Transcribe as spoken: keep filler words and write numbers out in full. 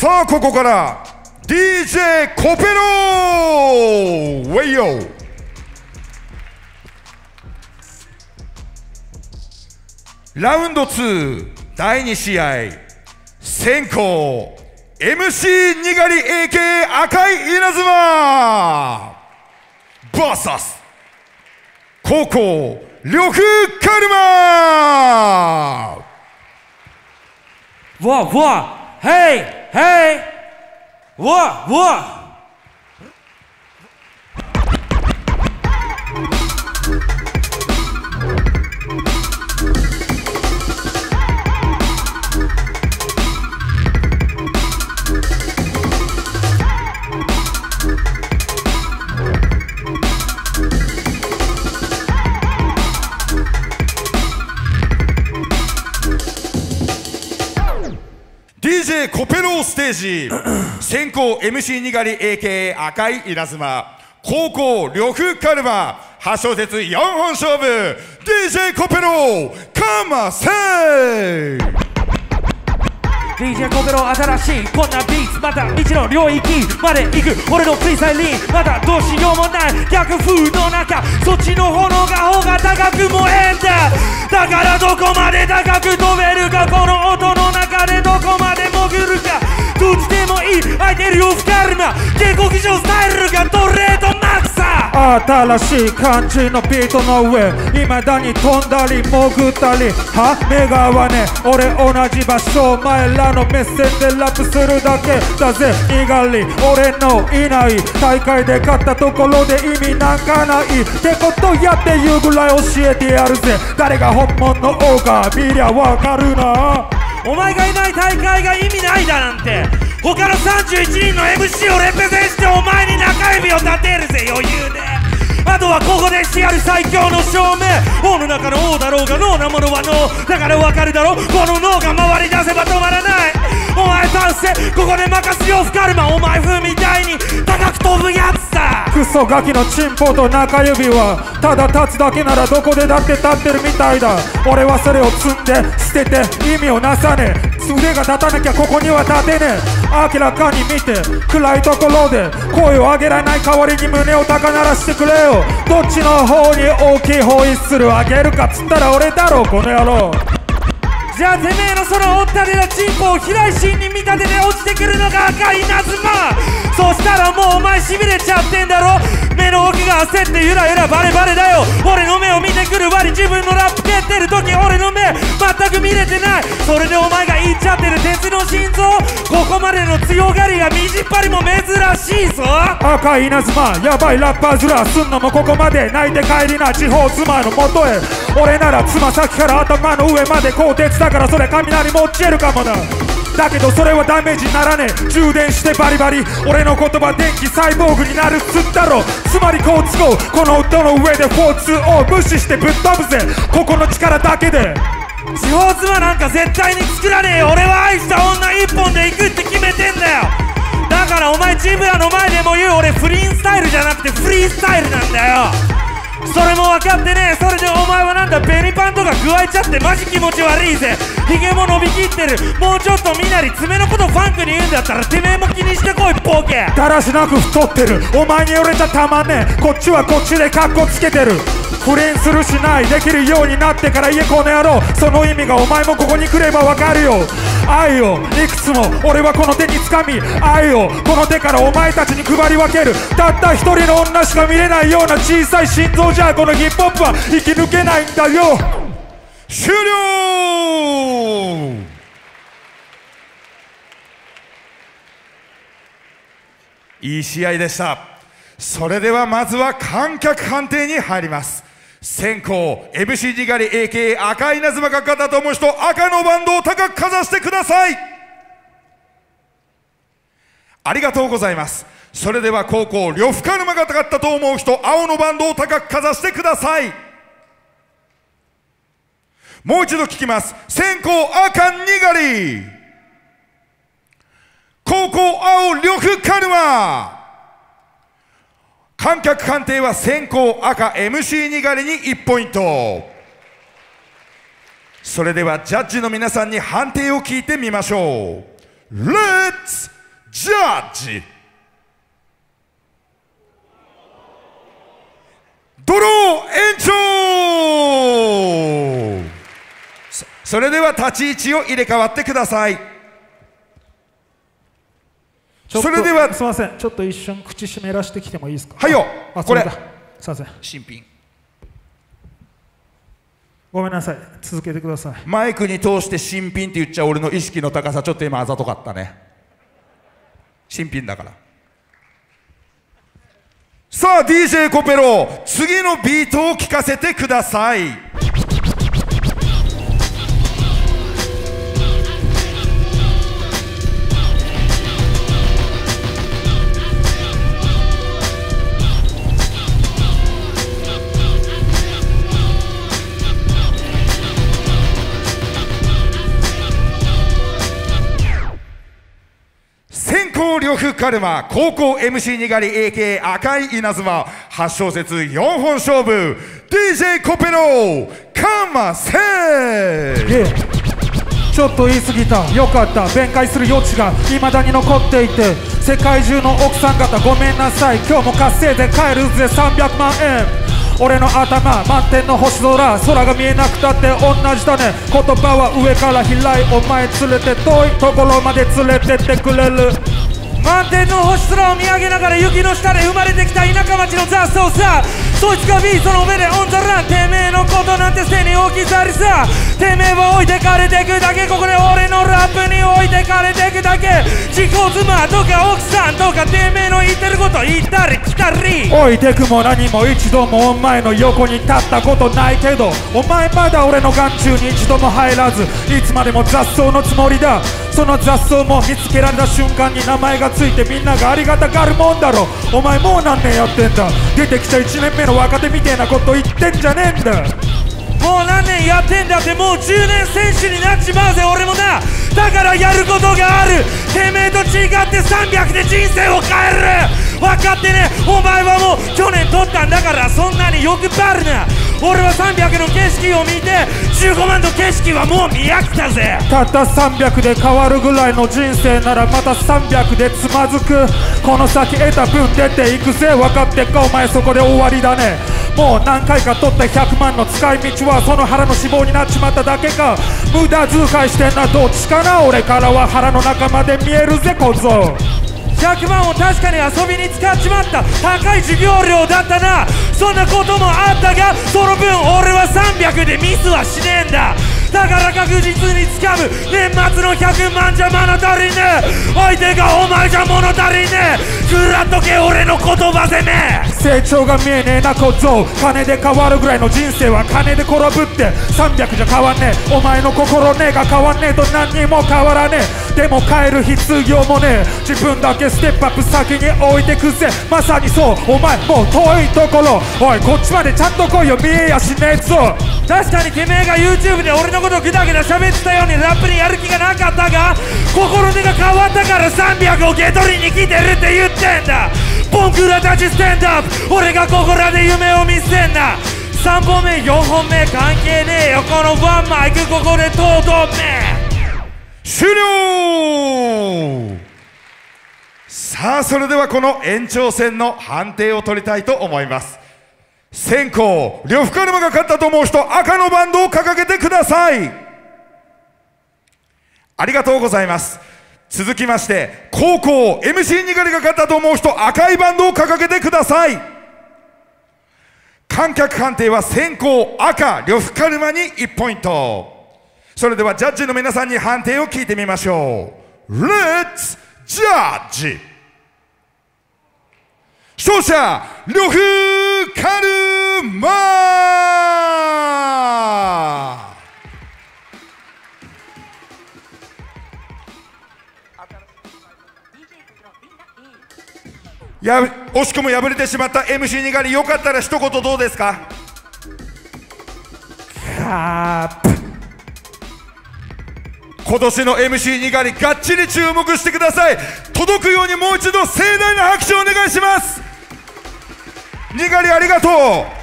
さあここから ディージェー コペローウェイヨー。ラウンドツーだいに試合、先攻 エムシー にがり エーケー 赤い稲妻 ブイエス 後攻呂布カルマ。 わわヘイヘイわわディージェー コペローステージ先攻 エムシー にがり エーケー 赤い稲妻、後攻呂布カルマ、はち小節よんほん勝負。 ディージェー コペローかませ。 ディージェー コペロ新しいこんなビーツ、また未知の領域まで行く俺のフリースタイルリン、まだどうしようもない逆風の中、そっちの炎が方が高く燃えんだ。だからどこまで高く飛べるか、この音の中でどこまで潜るか、どっちでもいい空いてるよフカルマ、下克上スタイルがトレードマークさ。 新しい感じのビートの上、未だに飛んだり潜ったり、は目が合わねえ俺同じ場所、前らの目線でラップするだけだぜ。にがり俺のいない大会で勝ったところで意味なんかないってことやって言うぐらい教えてやるぜ。誰が本物の王か見りゃわかるな。 お前がいない大会が意味ないだなんて、他のさんじゅういちにんの エムシー をレペゼンしてお前に中指を立てるぜ余裕で。あとはここでしてやる最強の証明、王の中の王だろうが脳なものは脳だからわかるだろ、この脳が回り出せば止まらない。お前倒せここで任すよフカルマ、お前風みたいに高く飛ぶやつさ。 クソガキのチンポと中指はただ立つだけならどこでだって立ってるみたいだ。俺はそれを積んで捨てて意味をなさねえ、腕が立たなきゃここには立てねえ。明らかに見て暗いところで声を上げられない代わりに胸を高鳴らしてくれよ。どっちの方に大きいホイッスル上げるかっつったら俺だろうこの野郎。 じゃあてめえのそのおったてのチンポを飛来心に見立てて落ちてくるのが赤い稲妻。そしたらもうお前しびれちゃってんだろ、目の奥が焦ってゆらゆらバレバレだよ。俺の目を見てくる割自分のラップ蹴ってる時俺の目全く見れてない。それでお前が言っちゃってる鉄の心臓、ここまでの強がりがみじっぱりも珍しいぞ。 赤い稲妻やばいラッパーずらすんのもここまで、泣いて帰りな地方妻のもとへ。俺ならつま先から頭の上まで鋼鉄だからそれ雷持ちえるかもな。だけどそれはダメージにならねえ、充電してバリバリ俺の言葉電気サイボーグになるっつったろ。つまりこうつこうこの音の上で フォーツーオー 無視してぶっ飛ぶぜここの力だけで。 地方妻なんか絶対に作らねえよ。俺は愛した女一本で行くって決めてんだよ。だからお前ジブラの前でも言う俺フリースタイルじゃなくてフリースタイルなんだよ。それも分かってねえ。それでお前はなんだベニパンとか加えちゃってマジ気持ち悪いぜ。ヒゲも伸びきってる、もうちょっとみなり爪のことファンクに言うんだったらてめえも気にしてこいボケ。 だらしなく太ってるお前に寄れちゃたまんねえ、こっちはこっちでカッコつけてる。不倫するしないできるようになってから言えこの野郎、その意味がお前もここに来ればわかるよ。愛をいくつも俺はこの手につかみ、愛をこの手からお前たちに配り分ける。たった一人の女しか見れないような小さい心臓じゃこのヒップホップは生き抜けないんだよ。 終了。いい試合でした。それではまずは観客判定に入ります。先攻 エムシー にがり エーケー 赤い稲妻が勝ったと思う人、赤のバンドを高くかざしてください。ありがとうございます。それでは後攻呂布カルマが勝ったと思う人、青のバンドを高くかざしてください。もう一度聞きます。先攻赤にがり、後攻青呂布カルマ。観客判定は先攻赤 エムシー にがりにいちポイント。それではジャッジの皆さんに判定を聞いてみましょう。レッツャッジ。ドロー延長。そ、それでは立ち位置を入れ替わってください。それではすみません、ちょっと一瞬口湿らしてきてもいいですか。 はいよ。 あ、 これすみません、 新品。 ごめんなさい、続けてください。 マイクに通して新品って言っちゃ俺の意識の高さちょっと今あざとかったね。新品だから。さあ ディージェー コペロ、次のビートを聴かせてください。呂布カルマ、高校 エムシー にがり エーケー 赤い稲妻、はち小節よんほん勝負、 ディージェー コペロかませー。 ちょっと言い過ぎた。よかった、弁解する余地が未だに残っていて、世界中の奥さん方ごめんなさい、今日も稼いで帰るぜさんびゃくまんえん。俺の頭満天の星空、空が見えなくたって同じだね。言葉は上から開い、お前連れて遠いところまで連れてってくれる。満天の星空を見上げながら雪の下で生まれてきた田舎町の雑草さ、そいつがビートの上でオンザラン、てめえのことなんて背に置き去りさ、てめえは置いてかれてくだけ、ここで俺のラップに置いてかれてくだけ。自己妻とか奥さんとかてめえの言ってること言ったり来たり、置いてくも何も一度もお前の横に立ったことないけど、お前まだ俺の眼中に一度も入らず、いつまでも雑草のつもりだ。その雑草も見つけられた瞬間に名前がついてみんながありがたがるもんだろ。お前もう何年やってんだ。出てきたいちねんめの若手みてえなこと言ってんじゃねえんだ。もう何年やってんだって、もうじゅうねん選手になっちまうぜ俺もな。だからやることがある。てめえと違ってさんびゃくで人生を変える。分かってね。お前はもう去年取ったんだからそんなに欲張るな。俺はさんびゃくの景色を見てじゅうごまんの景色はもう見飽きたぜ。たったさんびゃくで変わるぐらいの人生ならまたさんびゃくでつまずく。この先得た分出ていくぜ。分かってっかお前、そこで終わりだね。もう何回か取ったひゃくまんの使い道はその腹の脂肪になっちまっただけか。無駄遣いしてんなどっちかな。俺からは腹の中まで見えるぜ小僧。ひゃくまんを確かに遊びに使っちまった。高い授業料だったな。そんなこともあったが、その分俺はさんびゃくでミスはしねえんだ。だから確実に掴む年末のひゃくまんじゃ物足りねえ。相手がお前じゃ物足りねえ。食らっとけ俺の言葉攻め。成長が見えねえな小僧。金で変わるぐらいの人生は金で転ぶって。さんびゃくじゃ変わんねえ。お前の心ねえが変わんねえと何にも変わらねえ。でも変える必要もねえ。自分だけステップアップ先に置いてくぜ。まさにそうお前もう遠いところ。おいこっちまでちゃんと来いよ、見えやしねえぞ。確かにてめえが YouTube で俺のことグダグダ喋ってたようにラップにやる気がなかったが、心根が変わったからさんびゃくを受け取りに来てるって言ってんだ。ボンクラたちステンドアップ。俺がここらで夢を見せんな。さんぼんめよんほんめ関係ねえよ。このワンマイクここでとどめ。 終了。さあそれではこの延長戦の判定を取りたいと思います。先攻呂布カルマが勝ったと思う人、赤のバンドを掲げてください。ありがとうございます。続きまして後攻 エムシー にがりが勝ったと思う人、赤いバンドを掲げてください。観客判定は先攻赤呂布カルマにいちポイント。それではジャッジの皆さんに判定を聞いてみましょう。レッツジャッジ。勝者呂布カルマ。や惜しくも敗れてしまった エムシー にがり、よかったら一言どうですか。 カープ。 今年の エムシー にがりがっちり注目してください。届くようにもう一度盛大な拍手をお願いします。にがりありがとう。